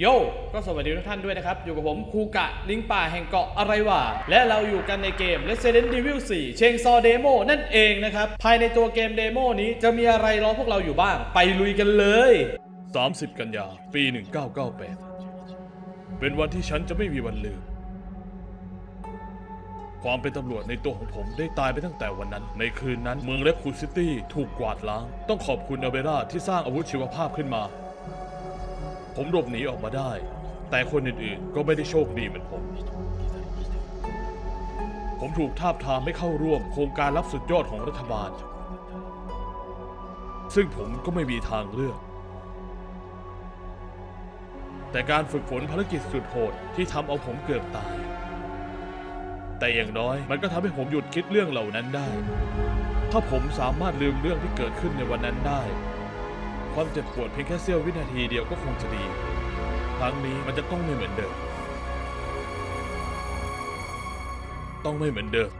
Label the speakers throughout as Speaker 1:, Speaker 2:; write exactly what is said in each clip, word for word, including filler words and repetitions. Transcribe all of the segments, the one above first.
Speaker 1: โย่ก็สวัสดีทุกท่านด้วยนะครับอยู่กับผมคูกะลิงป่าแห่งเกาะอะไรวะและเราอยู่กันในเกม Resident Evil โฟร์ Chainsaw Demo นั่นเองนะครับภายในตัวเกมเดโมนี้จะมีอะไรรอพวกเราอยู่บ้างไปลุยกันเลยสามสิบกันยาปีหนึ่งเก้าเก้าแปดเป็นวันที่ฉันจะไม่มีวันลืมความเป็นตำรวจในตัวของผมได้ตายไปตั้งแต่วันนั้นในคืนนั้นเมืองเลคคูซิตี้ถูกกวาดล้างต้องขอบคุณอเบร่าที่สร้างอาวุธชีวภาพขึ้นมาผมหลบหนีออกมาได้แต่คนอื่นๆก็ไม่ได้โชคดีเหมือนผมผมถูกทาบทามให้เข้าร่วมโครงการลับสุดยอดของรัฐบาลซึ่งผมก็ไม่มีทางเลือกแต่การฝึกฝนภารกิจสุดโหดที่ทำเอาผมเกือบตายแต่อย่างน้อยมันก็ทำให้ผมหยุดคิดเรื่องเหล่านั้นได้ถ้าผมสามารถลืมเรื่องที่เกิดขึ้นในวันนั้นได้ความเจ็บปวดเพียงแค่เสี้ยววินาทีเดียวก็คงจะดีครั้งนี้มันจะต้องไม่เหมือนเดิมต้องไม่เหมือนเดิม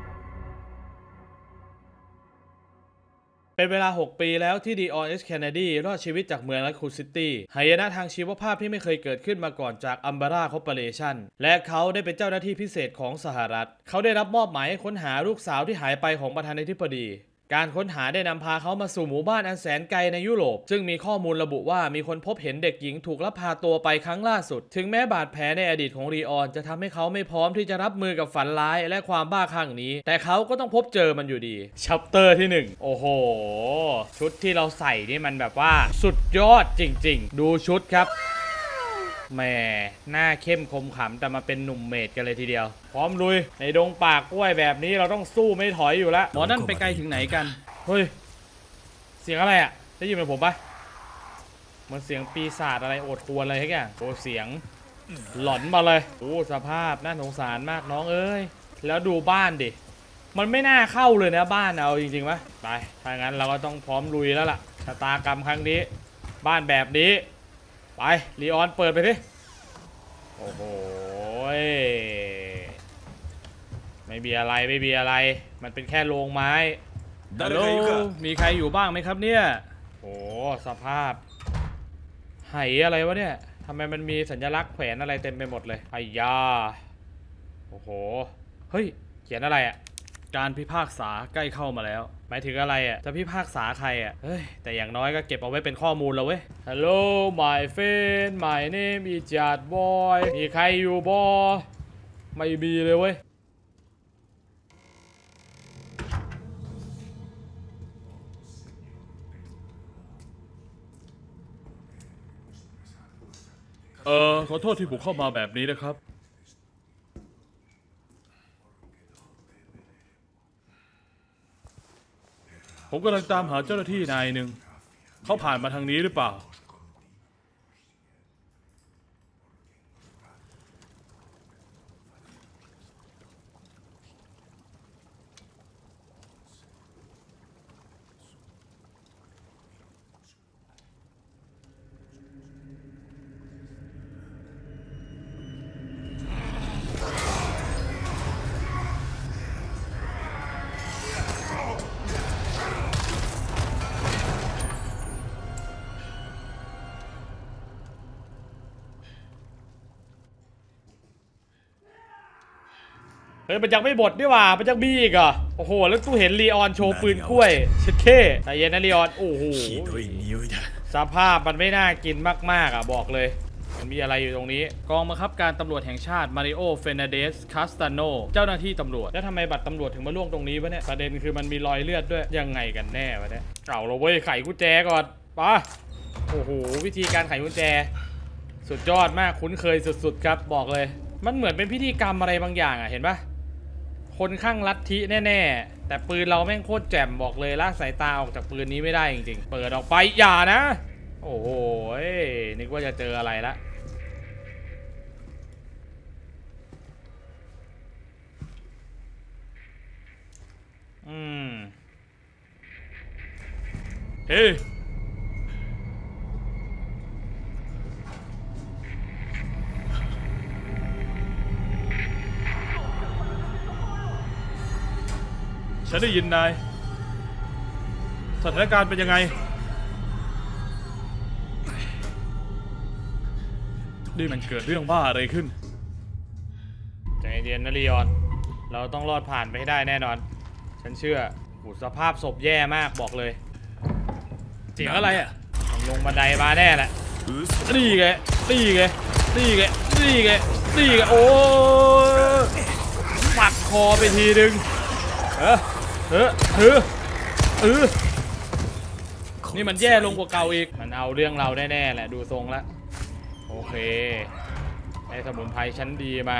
Speaker 1: เป็นเวลาหกปีแล้วที่ดีออนเอชเคนเนดีรอดชีวิตจากเมืองแลคคูซิตี้หายนะทางชีวภาพที่ไม่เคยเกิดขึ้นมาก่อนจากอัมบาร่าคอร์ปอเรชั่นและเขาได้เป็นเจ้าหน้าที่พิเศษของสหรัฐเขาได้รับมอบหมายให้ค้นหาลูกสาวที่หายไปของประธานาธิบดีการค้นหาได้นำพาเขามาสู่หมู่บ้านอันแสนไกลในยุโรปซึ่งมีข้อมูลระบุว่ามีคนพบเห็นเด็กหญิงถูกลักพาตัวไปครั้งล่าสุดถึงแม้บาดแผลในอดีตของรีออนจะทำให้เขาไม่พร้อมที่จะรับมือกับฝันร้ายและความบ้าคลั่งนี้แต่เขาก็ต้องพบเจอมันอยู่ดีชัปเตอร์ที่หนึ่งโอ้โหชุดที่เราใส่นี่มันแบบว่าสุดยอดจริงๆดูชุดครับแหมหน้าเข้มคมขำแต่มาเป็นหนุ่มเมดกันเลยทีเดียวพร้อมลุยในดงป่ากล้วยแบบนี้เราต้องสู้ไม่ถอยอยู่แล้วหมอนั่นไปไกลถึงไหนกันเฮ้ยเสียงอะไรอ่ะได้ยินเหมือนผมปะมันเสียงปีศาจอะไรโอดครวญอะไรทุกอย่างโอ้เสียงหลอนมาเลยโอ้สภาพน่าสงสารมากน้องเอ้ยแล้วดูบ้านดิมันไม่น่าเข้าเลยนะบ้านเอาจริงๆปะไปถ้างั้นเราก็ต้องพร้อมลุยแล้วล่ะชะตากรรมครั้งนี้บ้านแบบนี้ไปลีออนเปิดไปสิโอ้โหไม่มีอะไรไม่มีอะไรมันเป็นแค่โรงไม้ฮัลโหลมีใครอยู่บ้างไหมครับเนี่ยโอ้สภาพไหอะไรวะเนี่ยทำไมมันมีสัญลักษณ์แขวนอะไรเต็มไปหมดเลยไอ้ยาโอ้โหเฮ้ยเขียนอะไรอ่ะการพิพากษาใกล้เข้ามาแล้วหมายถึงอะไรอ่ะจะพิพากษาใครอ่ะเฮ้ยแต่อย่างน้อยก็เก็บเอาไว้เป็นข้อมูลแล้วเว้ย Hello my friend my name is Jad Boy มีใครอยู่บอไม่มีเลยเว้ยเออขอโทษที่บุกเข้ามาแบบนี้นะครับผมกำลังตามหาเจ้าหน้าที่นายหนึ่งเขาผ่านมาทางนี้หรือเปล่าเฮ้ยมันยังไม่บดนี่หว่ามันยังมีอีกอ่ะโอ้โหแล้วตู้เห็นลีออนโชว์ปืนกล้วยเช็ดเข้ใจเย็นนะลีออนโอ้โหสภาพมันไม่น่ากินมากๆอ่ะบอกเลยมันมีอะไรอยู่ตรงนี้กองบังคับการตำรวจแห่งชาติมาริโอเฟรนันเดสคาสตาโนเจ้าหน้าที่ตำรวจแล้วทำไมบัตรตำรวจถึงมาล่วงตรงนี้วะเนี่ยประเด็นคือมันมีรอยเลือดด้วยยังไงกันแน่วะเนี่ยเอาเราเว้ยไขกุญแจก่อนปะโอ้โหวิธีการไขกุญแจสุดยอดมากคุ้นเคยสุดๆครับบอกเลยมันเหมือนเป็นพิธีกรรมอะไรบางอย่างอ่ะเห็นปะคนข้างลัทธิแน่ๆแต่ปืนเราแม่งโคตรแจ่มบอกเลยละสายตาออกจากปืนนี้ไม่ได้จริงๆเปิดออกไปอย่านะโอ้โหนึกว่าจะเจออะไรละอืมเฮ้ฉันได้ยินนายสถานการณ์เป็นยังไงนี่มันเกิดเรื่องบ้าอะไรขึ้นใจเย็นนะลีออนเราต้องรอดผ่านไปให้ได้แน่นอนฉันเชื่อหูสภาพศพแย่มากบอกเลยเสียงอะไรอ่ะลงบันไดมาแน่แหละนี่ไงนี่ไงนี่ไงนี่ไงนี่ไงโอ้ปักคอไปทีนึงเออเออเออเออนี่มันแย่ลงกว่าเก่าอีกมันเอาเรื่องเราแน่ๆแหละดูทรงแล้วโอเคไอ้สมุนไพรชั้นดีมา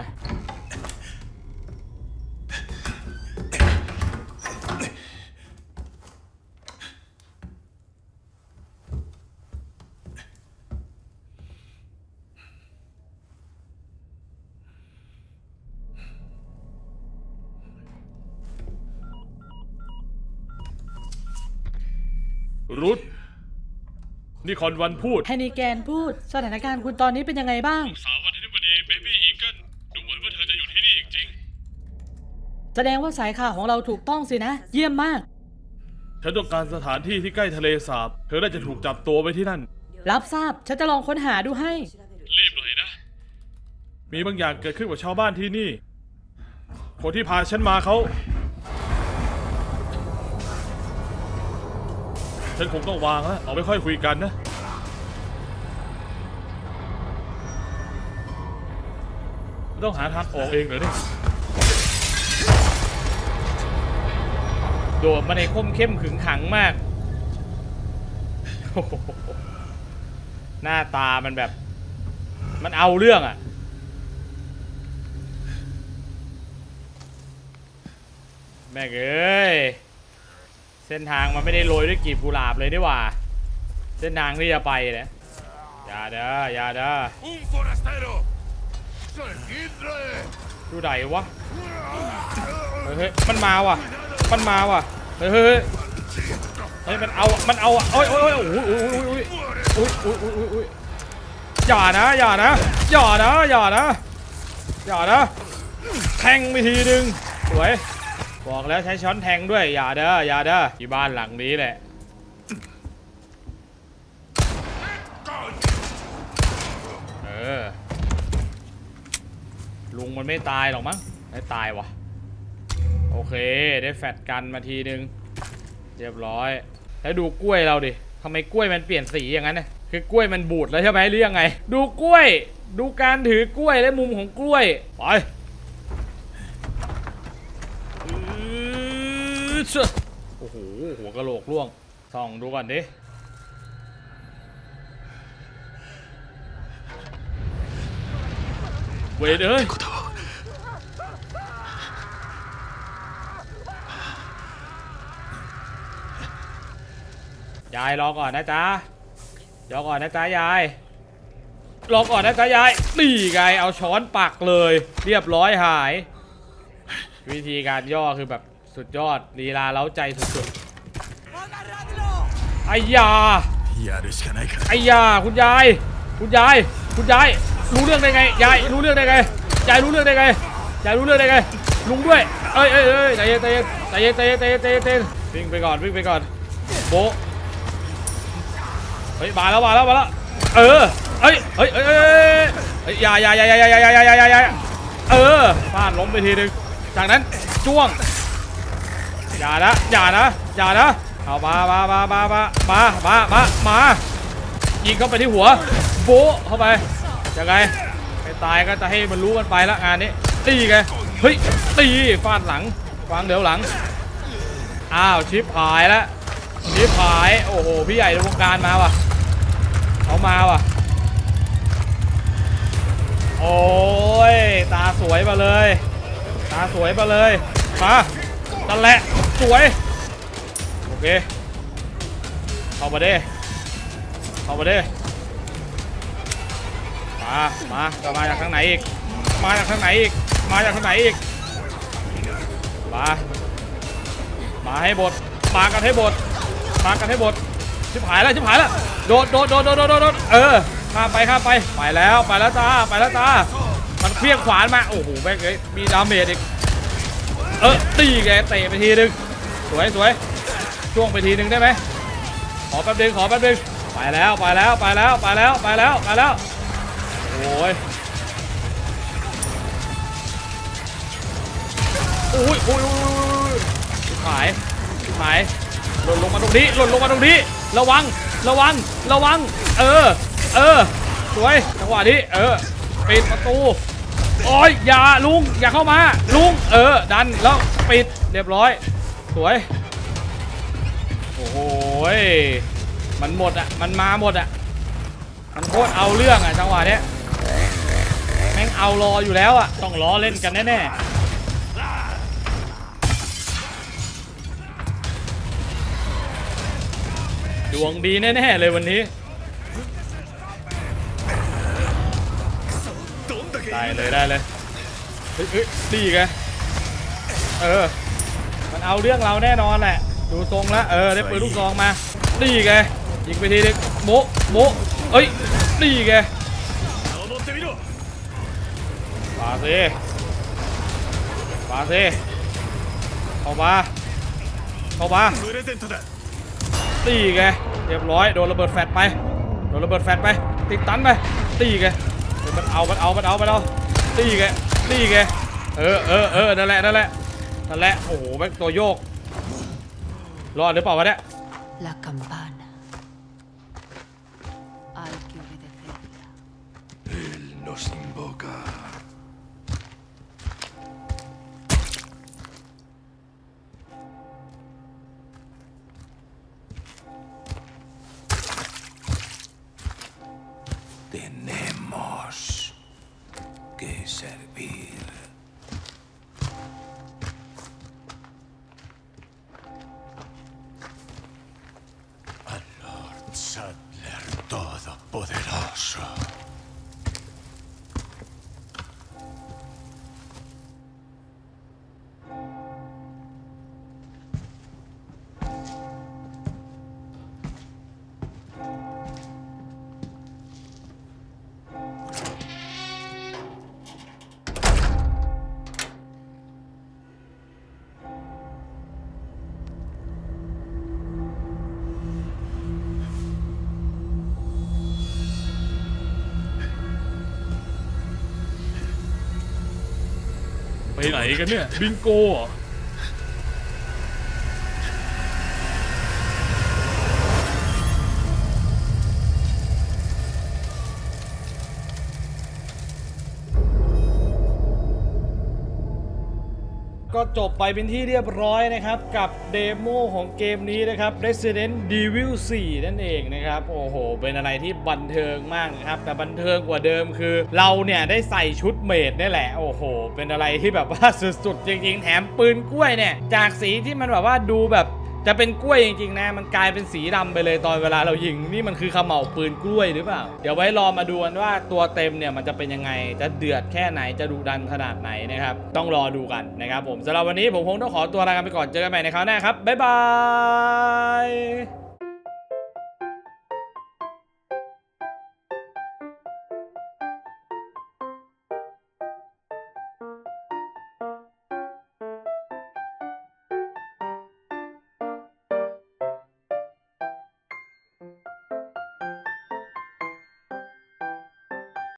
Speaker 1: รุธนี่คอนวันพูด
Speaker 2: ให้นิแกนพูดสถานการณ์คุณตอนนี้เป็นยังไงบ้าง
Speaker 1: ลูกสาววันที่พอดีเบบี้อีเกิลดูเหมือนว่าเธอจะอยู่ที่นี่จริง
Speaker 2: แสดงว่าสายข่าวของเราถูกต้องสินะเยี่ยมมาก
Speaker 1: ฉันต้องการสถานที่ที่ใกล้ทะเลสาบเธอน่าจะถูกจับตัวไปที่นั่น
Speaker 2: รับทราบฉันจะลองค้นหาดูให้
Speaker 1: รีบหน่อยนะมีบางอย่างเกิดขึ้นกับชาวบ้านที่นี่คนที่พาฉันมาเขาฉันคงต้องวางแล้วเอาไม่ค่อยคุยกันนะต้องหาทางออกเองเหรอเนี่ยโดดมาในคมเข้มขึงขังมากหน้าตามันแบบมันเอาเรื่องอ่ะแม่เอ้ยเส้นทางมันไม่ได้โรยด้วยกลีบกุหลาบเลยนี่หว่าเส้นทางที่จะไปเนี่ยอย่าเด้ออย่าเด้อดูไหนวะเฮ้ยมันมาว่ะมันมาว่ะเฮ้ยเฮ้ยเฮ้ยมันเอามันเอาโอ้ยโอ้ยโอ้ยโอ้ยโอ้ยโอ้ยโอ้ยโอ้ยโอ้ยโอ้ยอย่านะอย่านะอย่านะอย่านะอย่านะแทงไปทีนึงสวยบอกแล้วใช้ช้อนแทงด้วยอย่าเด้ออย่าเด้อที่บ้านหลังนี้แหละเออลุงมันไม่ตายหรอกมั้งไม่ตายวะโอเคได้แฟตกันมาทีนึงเรียบร้อยแล้วดูกล้วยเราดิทำไมกล้วยมันเปลี่ยนสีอย่างนั้นเนี่ยคือกล้วยมันบูดแล้วใช่ไหมหรือยังไงดูกล้วยดูการถือกล้วยและมุมของกล้วยไปโอ้โหหัวกะโหลกร่วงส่องดูก่อนดิเวทเอ้ยยายรอก่อนนะจ๊ะรอก่อนนะจ๊ะยายรอก่อนนะจ๊ะยายนี่ไงเอาช้อนปักเลยเรียบร้อยหายวิธีการย่อคือแบบสุดยอดลีลาเล้าใจสุดๆไอ้ยาไอ้ยาคุณยายคุณยายคุณยายรู้เรื่องได้ไงยายรู้เรื่องได้ไงยายรู้เรื่องได้ไงยายรู้เรื่องได้ไงลุงด้วยเอ้ยเอ้ยเอ้ยใจเย็นใจเย็นใจเย็นใจเย็นใจเย็นใจเย็นวิ่งไปก่อนวิ่งไปก่อนโบเฮ้ยมาแล้วมาแล้วมาแล้วเออเฮ้ยเฮ้ยเฮ้ยเฮ้ยยายายายายายายายายาเออฟาดล้มไปทีนึงจากนั้นจ้วงอย่านะอย่านะอย่านะเอามามามามามามามามามายิงเข้าไปที่หัวโบเข้าไปยังไงไม่ตายก็จะให้มันรู้กันไปละงานนี้ตีไงเฮ้ยตีฟาดหลังวางเดี๋ยวหลังอ้าวชิปหายแล้วชิปหายโอ้โหพี่ใหญ่ในวงการมาว่ะเขามาว่ะโอ้ยตาสวยมาเลยตาสวยมาเลยมานั่นแหละสวยโอเคเข้ามาดิเข้ามาดิมามาจะมาจากทางไหนอีกมาจากทางไหนอีกมาจากทางไหนอีกมามาให้บดมากันให้บดมากันให้บดชิบหายแล้วชิบหายแล้วโดดโดดโดดโดดโดดโดดเออข้ามไปข้ามไปไปแล้วไปแล้วจ้าไปแล้วจ้ามันเพี้ยงขวานมาโอ้โหแม่งเลยมีดาเมจอีกเออตีแกเตะไปทีนึงสวยสวยช่วงไปทีนึงได้ไหมขอแป๊บนึงขอแป๊บนึงไปแล้วไปแล้วไปแล้วไปแล้วไปแล้วไปแล้วโอเคโอ้ยโอ้ยโอ้ยหายหายหล่นลงมาตรงนี้หล่นลงมาตรงนี้ระวังระวังระวังเออเออสวยจังหวะนี้เออปิดประตูโอ้ยอย่าลุงอย่าเข้ามาลุงเออดันแล้วปิดเรียบร้อยสวยโอ้โหมันหมดอ่ะมันมาหมดอ่ะมันโคตรเอาเรื่องอ่ะจังหวะเนี้ยแม่งเอารออยู่แล้วอ่ะต้องล้อเล่นกันแน่ๆดวงดีแน่ๆเลยวันนี้ได้เลยได้เลยเฮ้ยเฮ้ยดีไงเออมันเอาเรื่องเราแน่นอนแหละดูทรงแล้วเออได้ปืนลูกซองมาดีไงยิงไปทีนึงโบโบเอ้ยดีไงปาซิปาซิเข้ามาเข้ามาตีไงเรียบร้อยโดนระเบิดแฟลชไปโดนระเบิดแฟลชไปติดตันไปตีไงมันเอามันเอามันเอามันเอาตีไงตีไงเออเออเออนั่นแหละนั่นแหละนั่นแหละโอ้โหแม่งตัวโยกรอดหรือเปล่าวะเนี่ย
Speaker 3: La campana. Hay que obedecerla.
Speaker 4: Él nos invoca. Tenemos que servir. Al Lord Sadler Todopoderoso.
Speaker 1: ไปไหนกันเนี่ยบิงโกเหรอ ก็จบไปเป็นที่เรียบร้อยนะครับกับเดโมของเกมนี้นะครับ Resident Evil โฟร์นั่นเองนะครับโอ้โหเป็นอะไรที่บันเทิงมากนะครับแต่บันเทิงกว่าเดิมคือเราเนี่ยได้ใส่ชุดเมดนี่แหละโอ้โหเป็นอะไรที่แบบว่าสุดๆจริงๆแถมปืนกล้วยเนี่ยจากสีที่มันแบบว่าดูแบบจะเป็นกล้วยจริงๆนะมันกลายเป็นสีดำไปเลยตอนเวลาเรายิงนี่มันคือเขม่าปืนกล้วยหรือเปล่าเดี๋ยวไว้รอมาดูกันว่าตัวเต็มเนี่ยมันจะเป็นยังไงจะเดือดแค่ไหนจะดุดันขนาดไหนนะครับต้องรอดูกันนะครับผมสำหรับวันนี้ผมคงต้องขอตัวลากันไปก่อนเจอกันใหม่ในคราวหน้าครับบ๊ายบาย